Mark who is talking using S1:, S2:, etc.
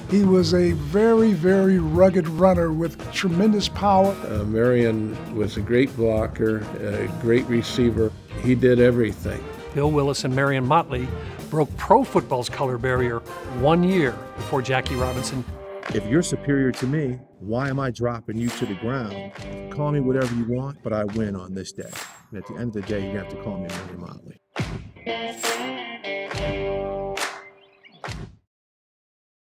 S1: He was a very, very rugged runner with tremendous power.
S2: Marion was a great blocker, a great receiver. He did everything.
S3: Bill Willis and Marion Motley broke pro football's color barrier 1 year before Jackie Robinson.
S4: If you're superior to me, why am I dropping you to the ground? Call me whatever you want, but I win on this day. And at the end of the day, you have to call me Marion Motley.